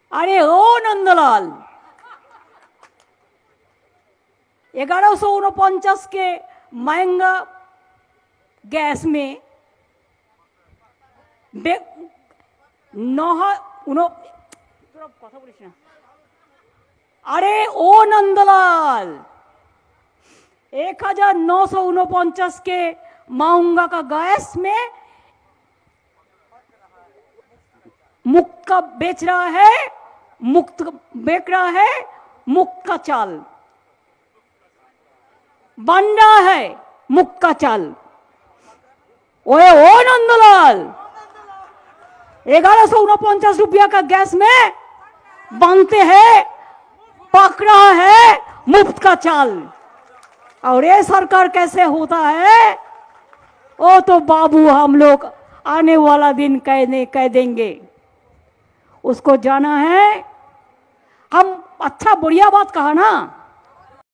अरे ओ नंदलाल, 1149 के महंगा गैस में अरे ओ नंदलाल, 1949 के महंगा का गैस में मुक्त बेच रहा है, मुक्त बेच रहा है, मुक्त का चाल बन रहा है, मुक्त का चाल। ओए ओ नंदलाल, 1149 रुपया का गैस में बनते हैं, पक रहा है मुफ्त का चाल। और ये सरकार कैसे होता है वो तो बाबू हम लोग आने वाला दिन कह देंगे, उसको जाना है। हम अच्छा बढ़िया बात कहा ना।